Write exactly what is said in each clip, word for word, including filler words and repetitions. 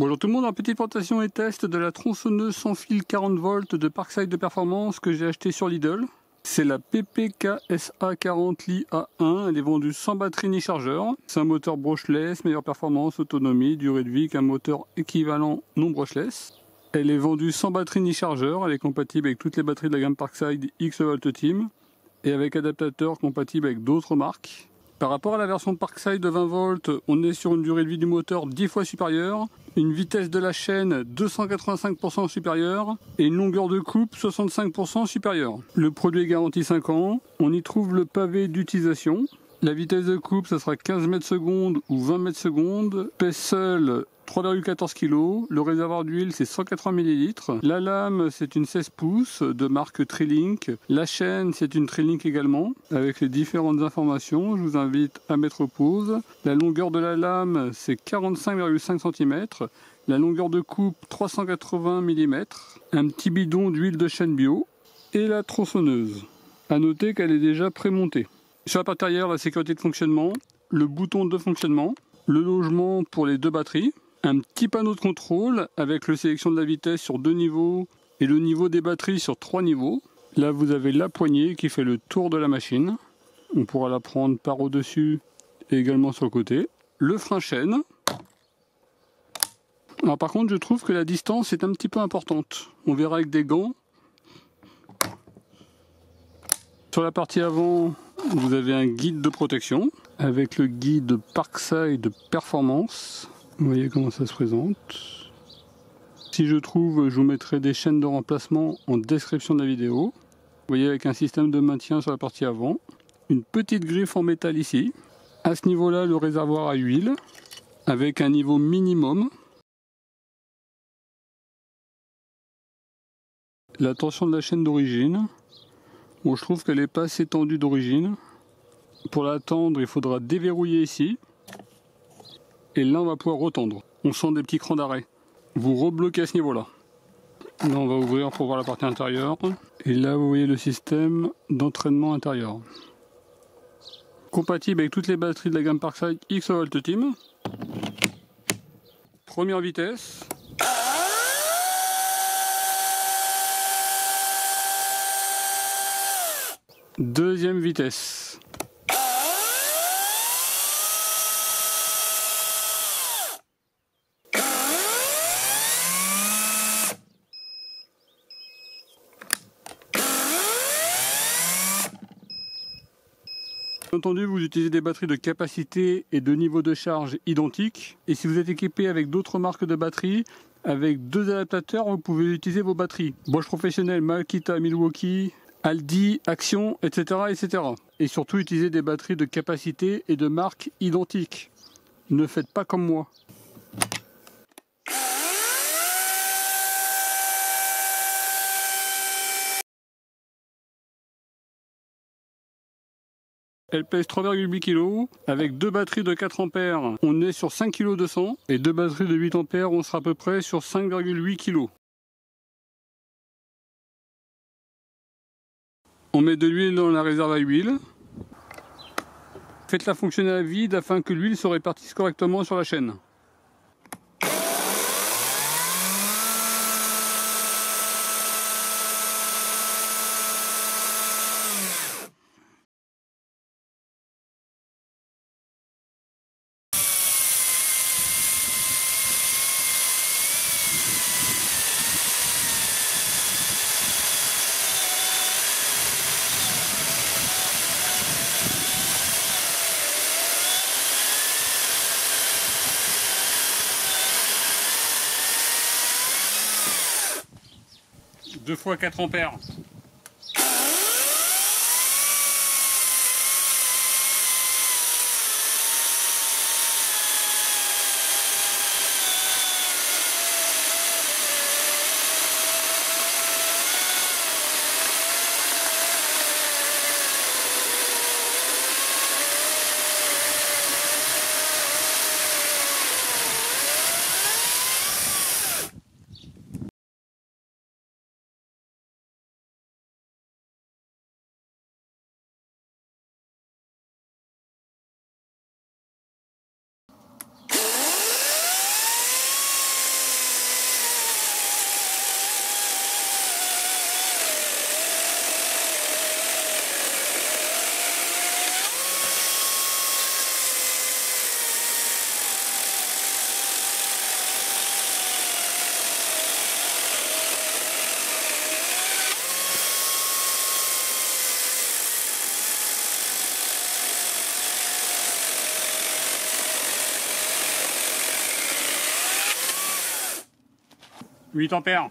Bonjour tout le monde, en petite présentation et test de la tronçonneuse sans fil quarante volts de Parkside de Performance que j'ai acheté sur Lidl. C'est la P P K S A quarante Li A un, elle est vendue sans batterie ni chargeur. C'est un moteur brushless, meilleure performance, autonomie, durée de vie qu'un moteur équivalent non brushless. Elle est vendue sans batterie ni chargeur, elle est compatible avec toutes les batteries de la gamme Parkside X Volt Team et avec adaptateur compatible avec d'autres marques. Par rapport à la version Parkside de vingt volts, on est sur une durée de vie du moteur dix fois supérieure, une vitesse de la chaîne deux cent quatre-vingt-cinq pour cent supérieure et une longueur de coupe soixante-cinq pour cent supérieure. Le produit est garanti cinq ans, on y trouve le pavé d'utilisation. La vitesse de coupe, ça sera quinze mètres secondes ou vingt mètres secondes. Pèse seul trois virgule quatorze kilos. Le réservoir d'huile, c'est cent quatre-vingts millilitres. La lame, c'est une seize pouces de marque Trilink. La chaîne, c'est une Trilink également, avec les différentes informations. Je vous invite à mettre pause. La longueur de la lame, c'est quarante-cinq virgule cinq centimètres. La longueur de coupe, trois cent quatre-vingts millimètres. Un petit bidon d'huile de chêne bio. Et la tronçonneuse. À noter qu'elle est déjà prémontée. Sur la partie arrière, la sécurité de fonctionnement, le bouton de fonctionnement, le logement pour les deux batteries, un petit panneau de contrôle avec la sélection de la vitesse sur deux niveaux et le niveau des batteries sur trois niveaux. Là, vous avez la poignée qui fait le tour de la machine. On pourra la prendre par au-dessus et également sur le côté. Le frein chaîne. Alors par contre, je trouve que la distance est un petit peu importante. On verra avec des gants. Sur la partie avant, vous avez un guide de protection avec le guide Parkside Performance. Vous voyez comment ça se présente. Si je trouve, je vous mettrai des chaînes de remplacement en description de la vidéo. Vous voyez avec un système de maintien sur la partie avant. Une petite griffe en métal ici. À ce niveau-là, le réservoir à huile avec un niveau minimum. La tension de la chaîne d'origine. Bon, je trouve qu'elle n'est pas assez tendue d'origine. Pour la tendre, il faudra déverrouiller ici. Et là, on va pouvoir retendre. On sent des petits crans d'arrêt. Vous rebloquez à ce niveau-là. Là, on va ouvrir pour voir la partie intérieure. Et là, vous voyez le système d'entraînement intérieur. Compatible avec toutes les batteries de la gamme Parkside X Volt Team. Première vitesse. Deuxième vitesse. Bien entendu, vous utilisez des batteries de capacité et de niveau de charge identiques. Et si vous êtes équipé avec d'autres marques de batteries, avec deux adaptateurs, vous pouvez utiliser vos batteries. Bosch Professionnel, Makita, Milwaukee, Aldi, Action, et cetera, et cetera. Et surtout, utilisez des batteries de capacité et de marque identiques. Ne faites pas comme moi. Elle pèse trois virgule huit kilos. Avec deux batteries de quatre ampères, on est sur cinq virgule deux cents kilos. Et deux batteries de huit ampères, on sera à peu près sur cinq virgule huit kilos. On met de l'huile dans la réserve à huile. Faites-la fonctionner à vide afin que l'huile se répartisse correctement sur la chaîne. deux fois quatre ampères. huit ampères.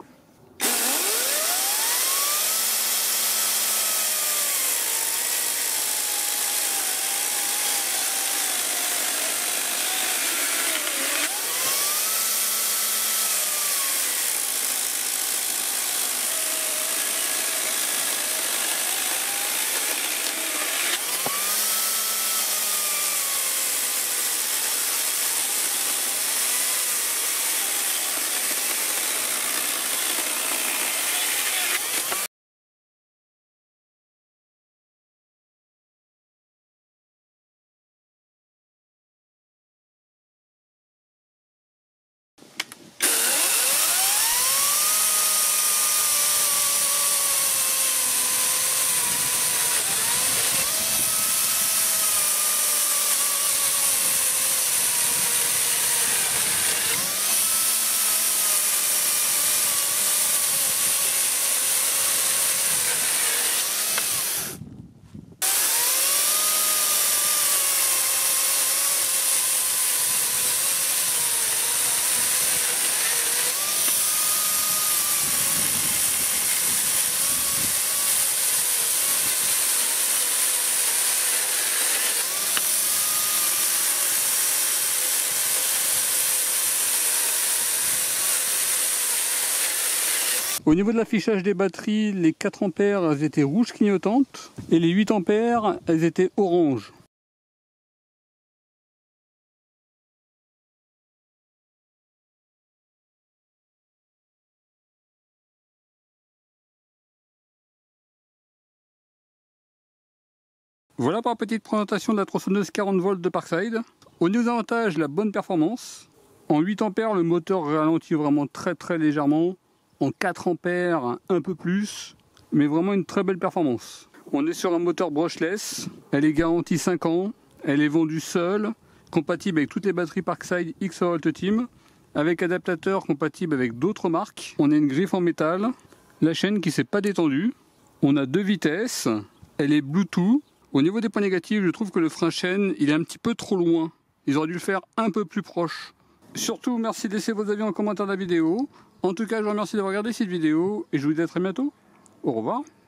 Au niveau de l'affichage des batteries, les quatre ampères elles étaient rouges clignotantes et les huit ampères elles étaient oranges. Voilà pour la petite présentation de la tronçonneuse quarante volts de Parkside. Au niveau des avantages, la bonne performance. En huit ampères, le moteur ralentit vraiment très très légèrement. En quatre ampères, un peu plus, mais vraiment une très belle performance. On est sur un moteur brushless, elle est garantie cinq ans, elle est vendue seule, compatible avec toutes les batteries Parkside X Volt Team, avec adaptateur compatible avec d'autres marques. On a une griffe en métal, la chaîne qui s'est pas détendue, on a deux vitesses, elle est Bluetooth. Au niveau des points négatifs, je trouve que le frein chaîne, il est un petit peu trop loin. Ils auraient dû le faire un peu plus proche. Surtout, merci de laisser vos avis en commentaire de la vidéo. En tout cas, je vous remercie d'avoir regardé cette vidéo et je vous dis à très bientôt. Au revoir.